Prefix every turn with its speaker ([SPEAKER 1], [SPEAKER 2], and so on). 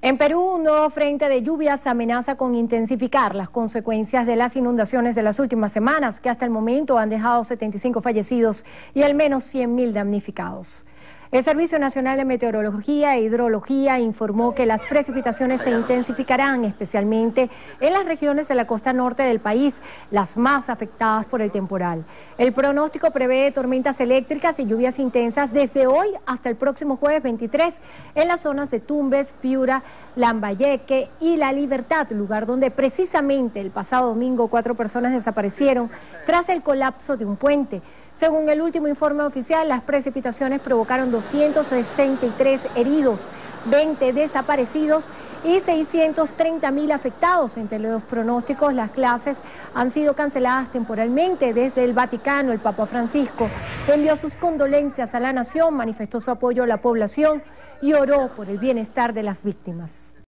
[SPEAKER 1] En Perú, un nuevo frente de lluvias amenaza con intensificar las consecuencias de las inundaciones de las últimas semanas, que hasta el momento han dejado 75 fallecidos y al menos 100.000 damnificados. El Servicio Nacional de Meteorología e Hidrología informó que las precipitaciones se intensificarán, especialmente en las regiones de la costa norte del país, las más afectadas por el temporal. El pronóstico prevé tormentas eléctricas y lluvias intensas desde hoy hasta el próximo jueves 23 en las zonas de Tumbes, Piura, Lambayeque y La Libertad, lugar donde precisamente el pasado domingo 4 personas desaparecieron tras el colapso de un puente. Según el último informe oficial, las precipitaciones provocaron 263 heridos, 20 desaparecidos y 630.000 afectados. Entre los pronósticos, las clases han sido canceladas temporalmente. Desde el Vaticano, el Papa Francisco envió sus condolencias a la nación, manifestó su apoyo a la población y oró por el bienestar de las víctimas.